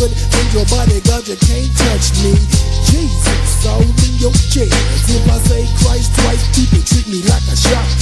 covered in your bodyguard, you can't touch me. Jesus, all in your chairs. If I say Christ twice, people treat me like a shot.